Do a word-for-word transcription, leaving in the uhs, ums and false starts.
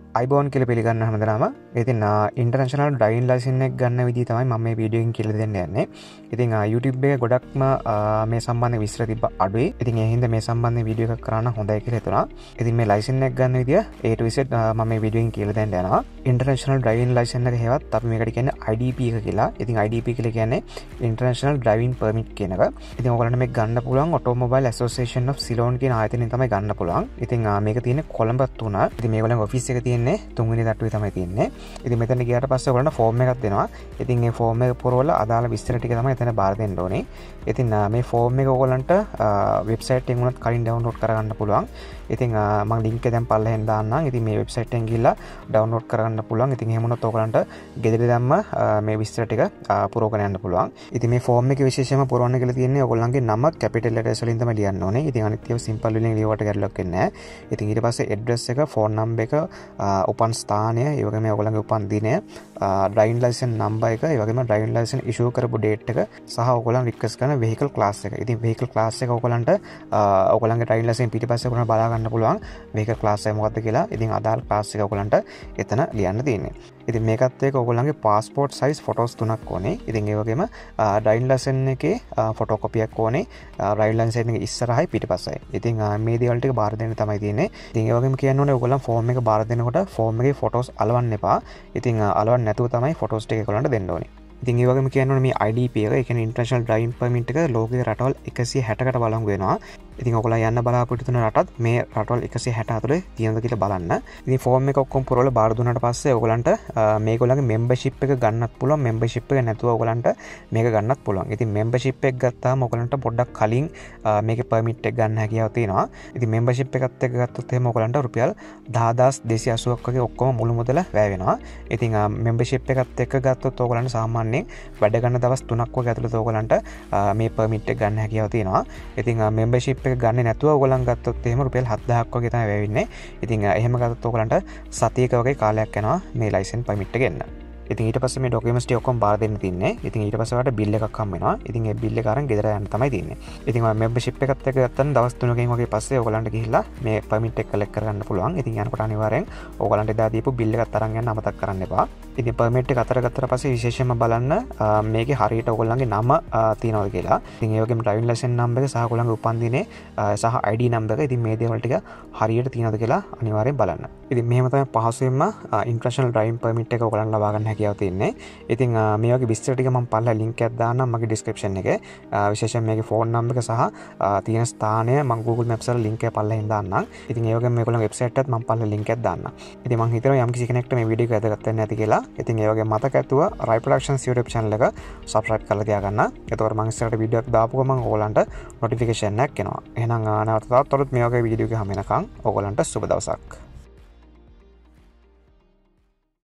අයිබෝන් කියලා පිළිගන්න හැමදාම. ඉතින් ඉන්ටර්නැෂනල් ඩ්‍රයිවිං ලයිසන්ස් එක ගන්න විදිහ තමයි මම මේ වීඩියෝ එකෙන් කියලා දෙන්න යන්නේ. ඉතින් YouTube එකේ ගොඩක්ම මේ සම්බන්ධ විස්තර තිබ්බ අඩුයි. ඉතින් ඒ හින්දා මේ සම්බන්ධ වීඩියෝ එකක් කරන්න හොඳයි කියලා හිතුණා. ඉතින් මේ ලයිසන්ස් එක ගන්න විදිහ A to Z මම මේ වීඩියෝ එකෙන් කියලා දෙන්න යනවා. ඉන්ටර්නැෂනල් ඩ්‍රයිවිං ලයිසන්ස් එක හේවත් අපි මේකට කියන්නේ I D P එක කියලා. ඉතින් I D P කියලා කියන්නේ ඉන්ටර්නැෂනල් ඩ්‍රයිවිං පර්මිට් කියන එක. ඉතින් ඔයගලන්ට මේක ගන්න පුළුවන් ඔටෝමොබයිල් ඇසෝසියේෂන් ඔෆ් සිලෝන් කියන ආයතනයෙන් තමයි ගන්න පුළුවන්. ඉතින් මේක තියෙන්නේ කොළඹ තුන. ඉතින් මේගොල්ලන්ගේ ඔෆිස් එක තියෙන්නේ තුන්වෙනි තට්ටුවේ තමයි තියෙන්නේ. ඉතින් මෙතන ගියාට පස්සේ ඔයගොල්ලන්ට ෆෝම් එකක් දෙනවා. ඉතින් මේ ෆෝම් එක පුරවලා අදාළ විස්තර ටික තමයි එතන බාර දෙන්න ඕනේ. ඉතින් මේ ෆෝම් එක ඔයගොල්ලන්ට වෙබ්සයිට් එකෙන් උනත් කලින් ඩවුන්ලෝඩ් කරගන්න පුළුවන්. ඉතින් මම ලින්ක් එක දැන් පල්ලෙහෙන් දාන්නම්. ඉතින් මේ වෙබ්සයිට් එකෙන් ගිහිල්ලා ඩවුන්ලෝඩ් කරගන්න පුළුවන්. ඉතින් එහෙම වුණොත් ඔයගොල්ලන්ට ගෙදර දැම්ම මේ විස්තර ටික පුරවගෙන යන්න පුළුවන්. ඉතින් මේ ෆෝම් එකේ විශේෂයෙන්ම පුරවන්න කියලා තියෙන්නේ ඔයගොල්ලන්ගේ නම කැපිටල් ලෙටර්ස් වලින් තමයි ලියන්න ඕනේ. ඉතින් අනිත් ඒවා සිම්පල් වලින් ලියුවට ගැටලුවක් වෙන්නේ නැහැ. ඉතින් ඊට පස්සේ ඇඩ්‍රස් එක, ෆෝන් නම්බර් එක, උපන් ස්ථානය, ඒ වගේම ඔයගොල්ලන්ගේ උපන් දිනය, ඩ්‍රයිවිං ලයිසන්ස් නම්බර් එක, ඒ වගේම ඩ්‍රයිවිං ලයිසන්ස් ඉෂුව කරපු ඩේට් එක සහ ඔයගොල්ලන් රික්වෙස්ට් කරන වෙහිකල් ක්ලාස් එක. ඉතින් වෙහිකල් ක්ලාස් එක ඔයගොල්ලන්ට ඔයගොල්ලන්ගේ ඩ්‍රයිවිං ලයිසන්ස් පිටිපස්සේ ඔයගොල්ලන් බලා ගන්න පුළුවන් වෙහිකල් ක්ලාස් එක මොකක්ද කියලා. ඉතින් අදාළ ක්ලාස් එක ඔයගොල්ලන්ට එතන ලියන්න තියෙන්නේ. ඉතින් මේකත් එක්ක ඔයගොල්ලන්ගේ පාස්පෝර්ට් සයිස් ෆොටෝස් තුනක් ඕනේ. ඉතින් ඒ වගේම ඩ්‍රයිවිං ලයිසන්ස් එකේ ෆොටෝකොපියක් ඕනේ. ඩ්‍රයිවිං ලයිසන්ස් එකේ ඉස්සරහයි පිටිපස්සයි. ඉතින් මේ දේවල් ටික බාර දෙන්න තමයි තියෙන්නේ. ඉතින් ඒ වගේම කියන්න ඕනේ ඔයගොල්ලන් ෆෝම් එක බාර දෙනකොට ෆෝම් එකේ ෆොටෝස් අලවන්න එපා. ඉතින් අලවන්න නැතුව තමයි ෆොටෝස් ටික ඔයගොල්ලන්ට දෙන්න ඕනේ. ඉතින් ඒ වගේම කියන්න ඕනේ මේ I D P එක, ඒ කියන්නේ ඉන්ටර්නැෂනල් ඩ්‍රයිවිං පර්මිට් එක ලෝකයේ රටවල් එකසිය හැටකට බලංගු වෙනවා. ඉතින් ඔයගොල්ලෝ යන්න බලාපොරොත්තු වෙන රටත් මේ රටවල් එකසිය හැට අතරේ තියෙනවද කියලා බලන්න. ඉතින් ෆෝම් එක ඔක්කොම පුරවලා බාර දුන්නාට පස්සේ ඔයගොල්ලන්ට මේගොල්ලන්ගේ මෙම්බර්ෂිප් එක ගන්නත් පුළුවන්. මෙම්බර්ෂිප් එක නැතුව ඔයගොල්ලන්ට මේක ගන්නත් පුළුවන්. ඉතින් මෙම්බර්ෂිප් එක ගත්තාම ඔයගොල්ලන්ට පොඩ්ඩක් කලින් මේකේ පර්මිට් එක ගන්න හැකියාව තියෙනවා. ඉතින් මෙම්බර්ෂිප් එකත් එක්ක ගත්තොත් එහෙම ඔයගොල්ලන්ට රුපියල් දහදාස් දෙසිය අසූවක් වගේ ඔක්කොම මුළු මුදල වැය වෙනවා. ඉතින් මෙම්බර්ෂිප් එකත් එක්ක ගත්තොත් ඔයගොල්ලන්ට සාමාන්‍යයෙන් වැඩ ගන්න දවස් තුනක් වගේ ඇතුළත ඔයගොල්ලන්ට මේ පර්මිට් එක ගන්න හැකියාව තියෙනවා. ඉතින් මෙම්බර්ෂිප් එක ගන්නේ නැතුව ඔයගොල්ලන් ගත්තොත් එහෙම රුපියල් හත්දාහක් වගේ තමයි වැය වෙන්නේ. ඉතින් එහෙම ගත්තොත් ඔයගොල්ලන්ට සතියක වගේ කාලයක් යනවා මේ ලයිසන්ස් පර්මිට් එක ගන්න. ඉතින් ඊට පස්සේ මේ ඩොකියුමන්ට්ස් ටික ඔක්කොම බාර දෙන්න තින්නේ. ඉතින් ඊට පස්සේ ඔයාලට බිල් එකක් හම් වෙනවා. ඉතින් ඒ බිල් එක අරන් ගෙදර යන්න තමයි තින්නේ. ඉතින් ඔය මෙම්බර්ෂිප් එකත් එක්ක ගත්තම දවස් තුනකින් වගේ පස්සේ ඔයගලන්ට ගිහිල්ලා මේ පර්මිට් එක කලෙක්ට් කරගන්න පුළුවන්. ඉතින් යනකොට අනිවාර්යෙන් ඔයගලන්ට එදා දීපු බිල් එකත් අරන් යන්න අමතක කරන්න එපා. ඉතින් පර්මිට් එක අතර ගත්තට පස්සේ විශේෂයෙන්ම බලන්න මේකේ හරියට ඔයගලන්ගේ නම තියෙනවද කියලා. ඉතින් ඒ වගේම ඩ්‍රයිවිං ලයිසන්ස් නම්බර් එක සහ ඔයගලන්ගේ උපන් දිනේ සහ I D නම්බර් එක. ඉතින් මේ දේවල් ටික හරියට තියෙනවද කියලා අනිවාර්යෙන් බලන්න. ඉතින් මෙහෙම තමයි පහසුවෙන්ම ඉන්ටර්නැෂනල් ඩ්‍රයිවිං පර්මිට් එක ඔයගලන්ට ලබා ගන්න හැකියාව තියෙන්නේ. ඉතින් මේ වගේ විස්තර ටික මම පල්ලා ලින්ක් එකක් දාන්නම් මගේ ඩිස්ක්‍රිප්ෂන් එකේ. විශේෂයෙන් මේකේ ෆෝන් නම්බර් එක සහ තියෙන ස්ථානය මම Google Maps වල ලින්ක් එක පල්ලෙන් දාන්නම්. ඉතින් ඒ වගේම මේගොල්ලන්ගේ වෙබ්සයිට් එකත් මම පල්ලා ලින්ක් එකක් දාන්නම්. ඉතින් මම හිතනවා යම් කිසි කෙනෙක්ට මේ වීඩියෝ එක වැදගත් වෙන්න ඇති කියලා. ඉතින් ඒ වගේ මතක ඇතුව Rai Productions YouTube channel එක subscribe කරලා තියාගන්න. එතකොට මම ඉස්සරහට වීඩියෝ එකක් දාපු ගමන් ඕගොල්ලන්ට notification එකක් එනවා. එහෙනම් නැවත තවත් මේ වගේ වීඩියෝ එකක් හැම වෙනකන් ඕගොල්ලන්ට සුබ දවසක්.